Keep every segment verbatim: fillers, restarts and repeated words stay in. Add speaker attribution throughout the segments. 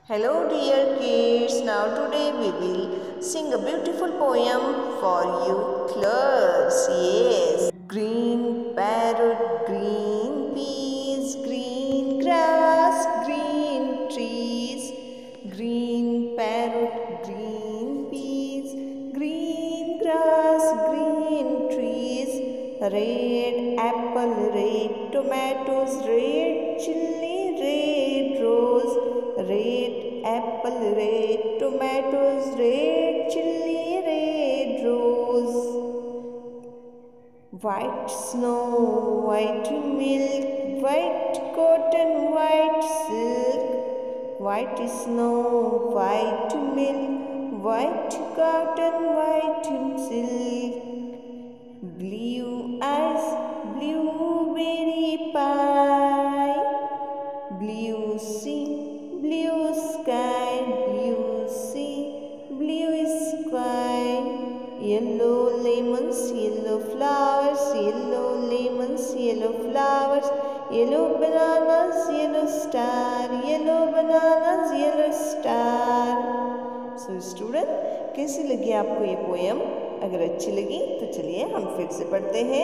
Speaker 1: Hello dear kids, now today we will sing a beautiful poem for you class. Yes. Green parrot, green peas, green grass, green trees. Green parrot, green peas, green grass, green trees. Red apple, red tomatoes, red chili, red rose. Red apple, red tomatoes, red chili, red rose. White snow, white milk, white cotton, white silk. White snow, white milk, white cotton, white silk. Blue eyes, blueberry pie. Blue sea, blue sky, blue sea, blue sky. Yellow lemons, yellow flowers, yellow lemons, yellow flowers. Yellow bananas, yellow star, yellow bananas, yellow star. So student, कैसी लगी आपको ये poem? अगर अच्छी लगी तो चलिए हम फिर से पढ़ते हैं.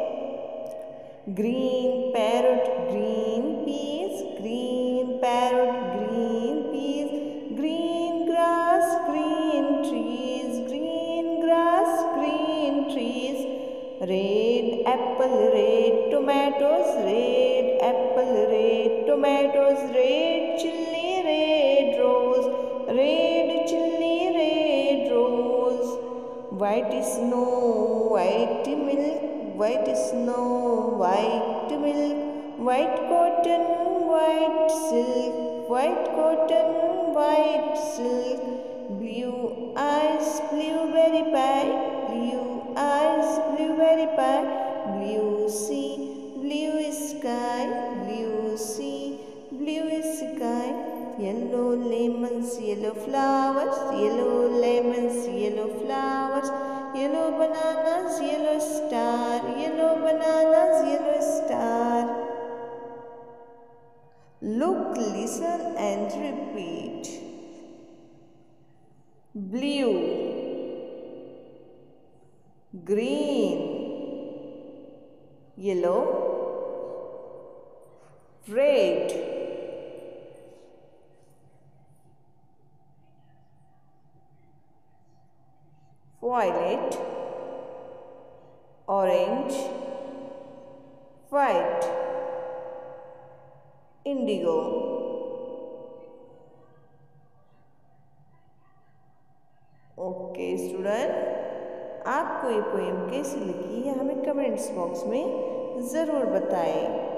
Speaker 1: Green parrot, green peas, green parrot, green peas, green grass, green trees, green grass, green trees. Red apple, red tomatoes, red apple, red tomatoes, red chili, red rose, red chili, red rose. White snow, white milk, white snow, white milk, white cotton, white silk, white cotton, white silk. Blue eyes, blueberry pie, blue eyes, blueberry pie. Blue sea, blue sky, blue sea, blue sky. Yellow lemons, yellow flowers, yellow lemons, yellow flowers. Yellow bananas, yellow star, yellow bananas, yellow star. Look, listen and repeat. Blue, green, yellow, red, violet, orange, white, indigo. Okay student, आपको ये poem कैसी लगी है हमें comments box में ज़रूर बताएं.